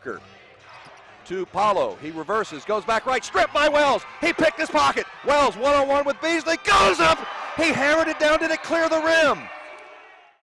Parker. To Paulo, he reverses, goes back right, stripped by Wells. He picked his pocket. Wells one-on-one with Beasley, goes up. He hammered it down, did it clear the rim?